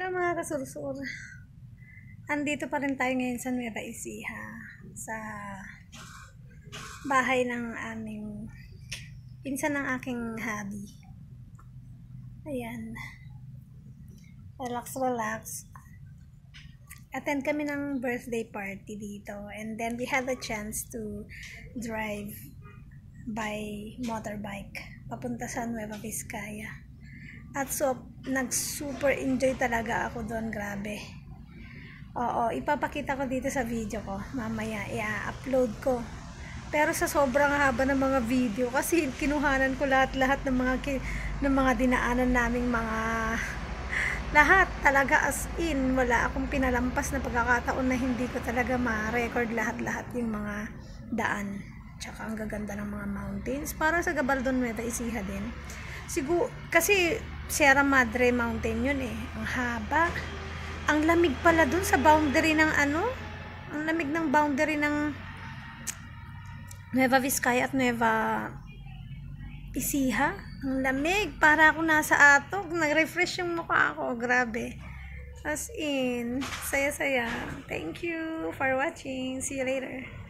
Hello mga kasursur. Andito pa rin tayo ngayon sa Nueva Ecija, sa bahay ng aming pinsan ng aking hubby. Ayan. Relax. Attend kami ng birthday party dito, and then we had the chance to drive by motorbike papunta sa Nueva Vizcaya. At so, nag-super enjoy talaga ako doon, grabe. Oo, ipapakita ko dito sa video ko. Mamaya, i-upload ko. Pero sa sobrang haba ng mga video, kasi kinuhanan ko lahat-lahat ng mga dinaanan naming mga lahat talaga, as in, wala akong pinalampas na pagkakataon na hindi ko talaga ma-record lahat-lahat yung mga daan. Tsaka ang gaganda ng mga mountains. Para sa Gabaldon, Nueva Ecija din. Siguro, kasi Sierra Madre Mountain yun eh. Ang haba. Ang lamig pala dun sa boundary ng ang lamig ng boundary ng Nueva Vizcaya at Nueva Ecija. Ang lamig. Para ako nasa Atog. Nag-refresh yung mukha ako. Grabe. As in, saya-saya. Thank you for watching. See you later.